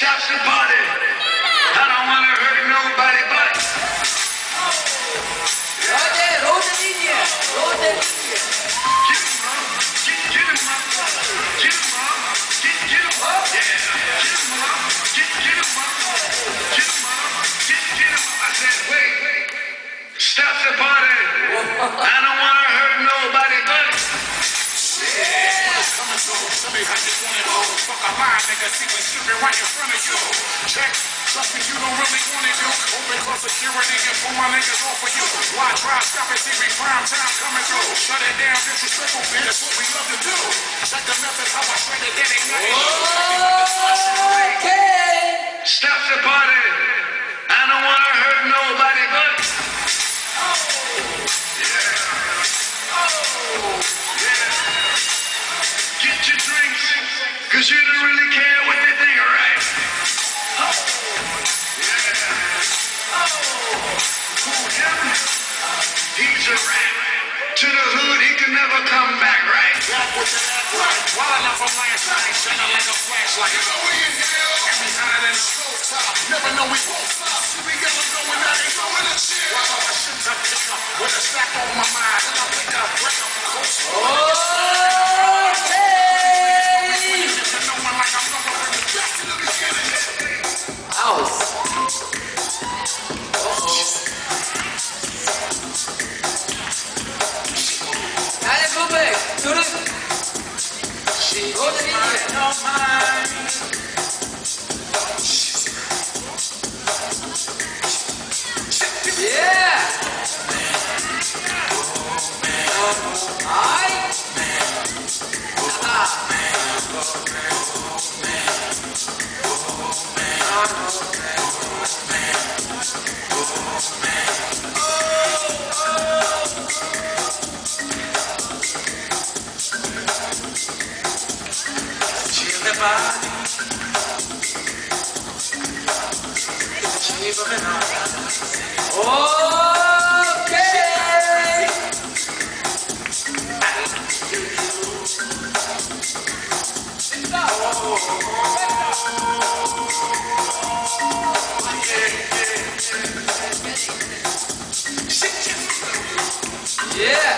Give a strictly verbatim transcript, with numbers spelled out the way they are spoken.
stops the party. I don't want to hurt nobody but. Rote, rote linie, rote linie. Get him up, get, get him up, get him up, get, get him up, yeah. Get him up, get, get him up, get him up, get, get him up. I said, wait, stop the party. I don't want to hurt nobody but. Tell me how you want it all. Fuck a lie, nigga. See me slipping right in front of you. Check. Trust me, you don't really want it, dude. Open close security and pull my niggas off for you. Why try stop it? See me prime time coming through. Shut it down, disrespectful, man. That's what we love to do. Check the method, how I shred it. That ain't nothing. Okay. Stop the party. I don't want to hurt nobody but. Oh, yeah. Oh, yeah. Get your drinks, cause you don't really care what they think, alright? Oh, yeah. Oh, who him? He's a rat. To the hood, he can never come back, right? Back with the act right. While I'm from last night, shining like a flashlight. You know we in here. And we higher than a stove top. Never know we won't stop. See we got them going out, ain't throwing a shit. Watch all my shit up, pick up. With a stack on my mind, and I pick up, break up, coach. Okay. House. Dale, Lupe, zurück. Rote Linie. Yeah. Ay. Yeah.